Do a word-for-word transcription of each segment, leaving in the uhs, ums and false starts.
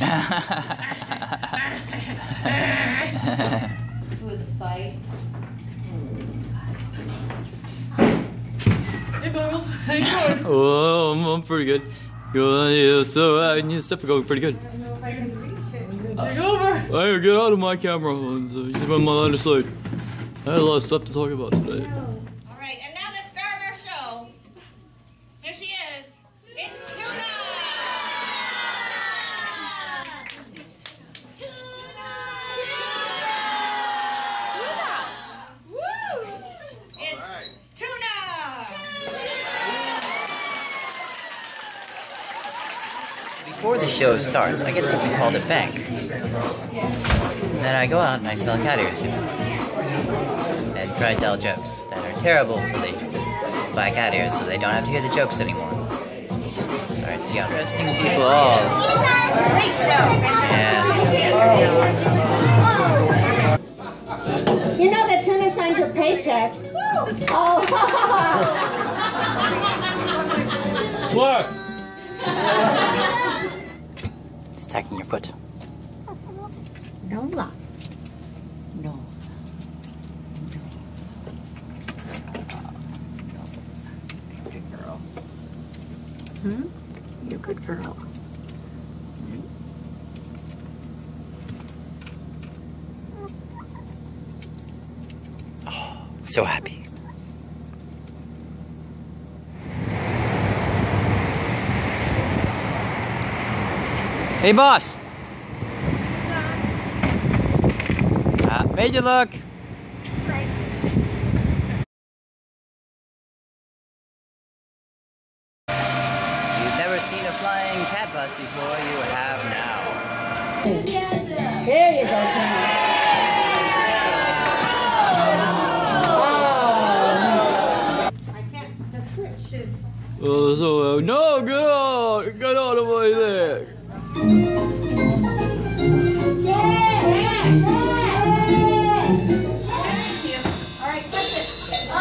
With the fight. Hey, Bubbles. How you doing? Oh, I'm, I'm pretty good. Good. Yeah, so uh, your stuff is going pretty good. I don't know if I can reach it. It's gonna take over. Hey, get out of my camera. He's on my other side. I had a lot of stuff to talk about today. All right, and now the star of our show. Here she is. It's Tuna. Tuna. Tuna. Woo! It's Tuna. Before the show starts, I get something called a bank. And then I go out and I sell cat ears. And try to tell jokes that are terrible, so they buy cat ears so they don't have to hear the jokes anymore. Alright, see how interesting people are. Great show. Yeah. You know that Tuna signed your paycheck. Oh. What? It's attacking your foot. No luck. No. Good girl. Hmm? You're a good girl. Oh, so happy. Hey, boss. Ah, made you look. You've never seen a flying cat bus before, you have now. There you go, Tuna. I can't. The switch is. Oh, so, uh, no, get out! Get out of my leg! Thank you. All right, cut this. Oh.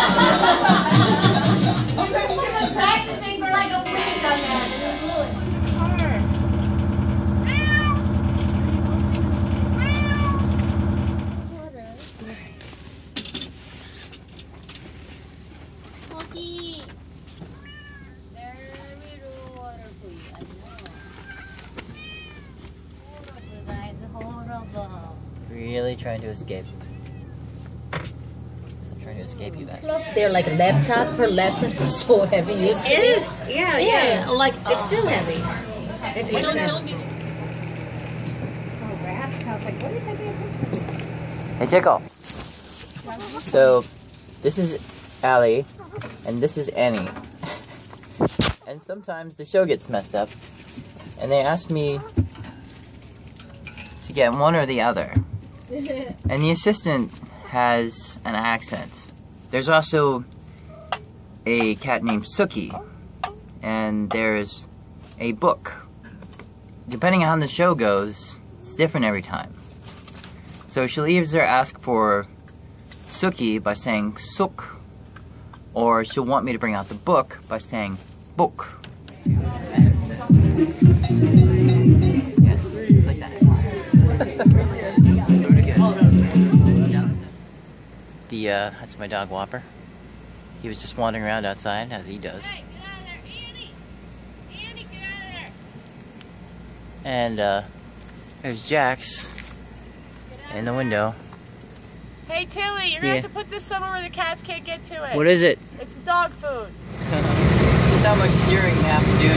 I'm practicing for like a week on that. It's fluid. Really trying to escape. Stop trying to escape, you guys. Plus, they're like a laptop. Her laptop is so heavy. Used to It be. is. Yeah, yeah. Yeah, like It's still heavy. It's Don't, it's don't be. Oh, rats. I was like, what are you taking a picture? Hey, Tickle. So, this is Allie, and this is Annie. And sometimes the show gets messed up, and they ask me to get one or the other. And the assistant has an accent. There's also a cat named Suki, and there's a book. Depending on how the show goes, it's different every time. So she'll either ask for Suki by saying Suk, or she'll want me to bring out the book by saying book. Yes, just like that. Sort of good. The, uh, that's my dog Whopper. He was just wandering around outside, as he does. Hey, get out of there, Annie! Annie, get out of there! And, uh, there's Jax in the window. Hey Tilly, you're gonna Yeah. have to put this somewhere where the cats can't get to it. What is it? It's dog food. This is how much steering you have to do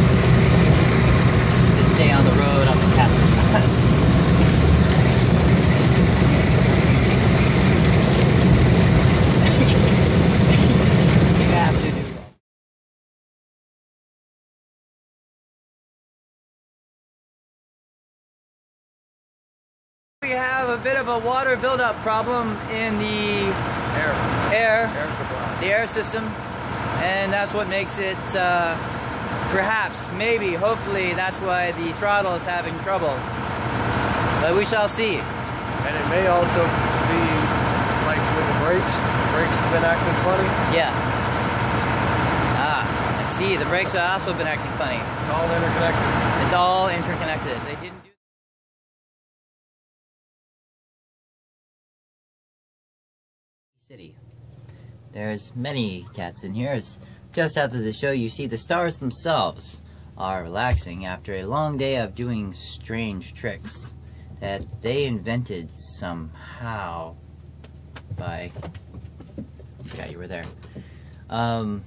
to stay on the road on the cat bus. You have to do that. We have a bit of a water buildup problem in the Air. air, Air supply. the air system, and that's what makes it, uh, perhaps, maybe, hopefully, that's why the throttle is having trouble. But we shall see. And it may also be like with the brakes. The brakes have been acting funny. Yeah. Ah, I see, the brakes have also been acting funny. It's all interconnected. It's all interconnected. They didn't do City. There's many cats in here. It's just after the show, you see the stars themselves are relaxing after a long day of doing strange tricks that they invented somehow by... Yeah, you were there. Um,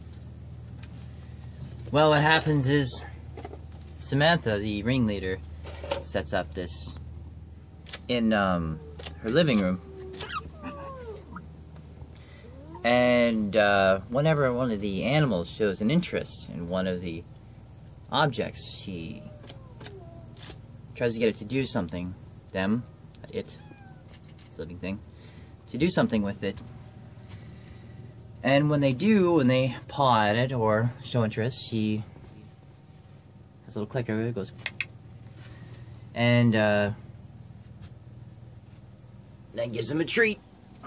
well, what happens is Samantha, the ringleader, sets up this in um, her living room. And uh, whenever one of the animals shows an interest in one of the objects, she tries to get it to do something. Them, it, it's a living thing, to do something with it. And when they do, when they paw at it or show interest, she has a little clicker, it goes, and uh, then gives them a treat.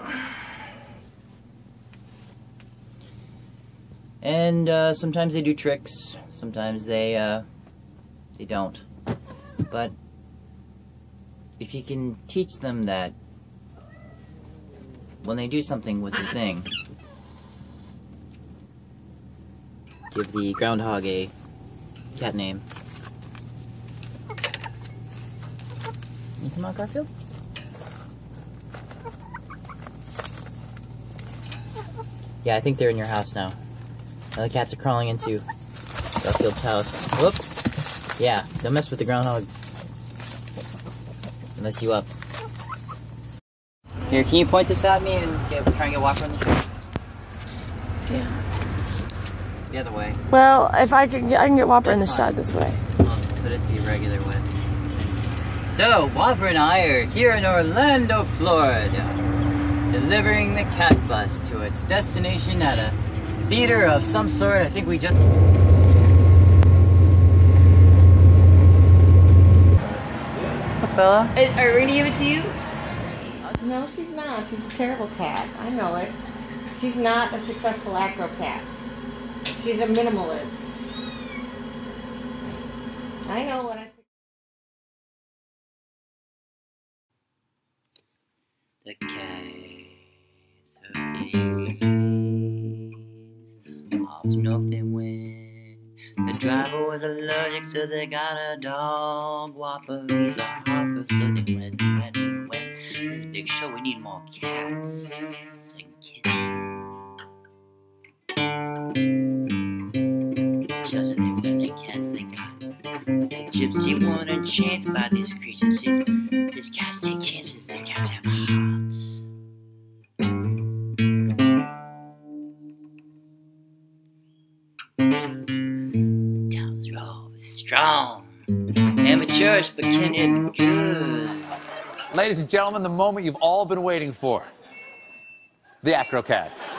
And uh, sometimes they do tricks, sometimes they uh, they don't. But if you can teach them that when they do something with the thing, give the groundhog a cat name. You come out, Garfield? Yeah, I think they're in your house now. Now the cats are crawling into Garfield's house. Whoop! Yeah, don't mess with the groundhog. It'll mess you up. Here, can you point this at me and get, try and get Whopper on the show? Yeah. The other way. Well, if I can get, I can get Whopper in the shot this way. I'll put it the irregular way. So, Whopper and I are here in Orlando, Florida, delivering the cat bus to its destination at a theater of some sort. I think we just... Fella? Are we going to give it to you? No, she's not. She's a terrible cat. I know it. She's not a successful acro cat. She's a minimalist. I know what I... The Cat Circus. Off to milk they went. The driver was allergic, so they got a dog. Whopper, he's a hopper, so they went, went, went. This is a big show, we need more cats. Like kitties. So they went, the cats they got. The gypsy woman enchanted by these creatures. Says, these cats take chances, these cats have hearts. The towns are always strong. Amateurs, but can it good. Ladies and gentlemen, the moment you've all been waiting for. The Acrocats.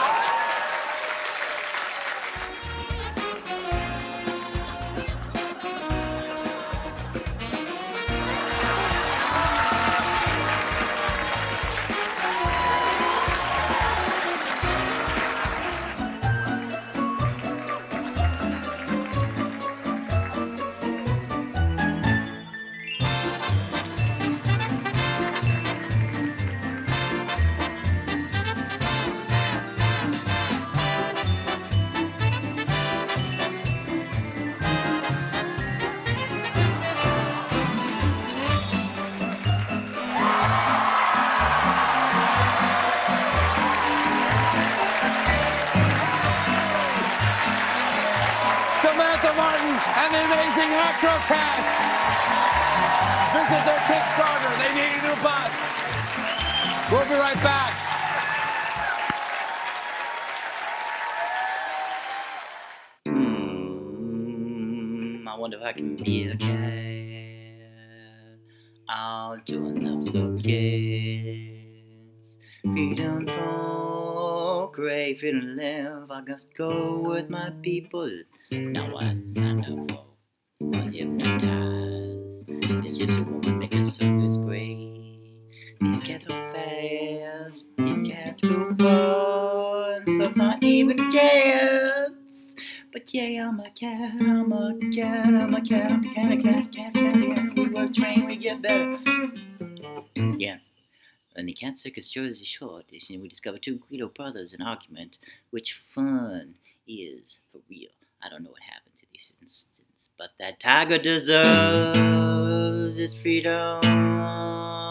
Samantha Martin and the amazing Acrocats. Visit their Kickstarter. They need a new bus. We'll be right back. Hmm, I wonder if I can be a cat. I'll do enough so kids. Freedom for great, freedom to live. I just go with my people. Now I signed up for one hypnotized. This gypsy woman make a circus great. These cats are fast, these cats go far, and some not even cats. But yeah, I'm a cat, I'm a cat, I'm a cat, I'm a cat, a cat, cat, cat, yeah. We work, train, we get better. Yeah. And the Cat Circus Jersey Shore edition, we discover two Guido brothers in argument, which fun is for real. I don't know what happened to these instances, but that tiger deserves his freedom.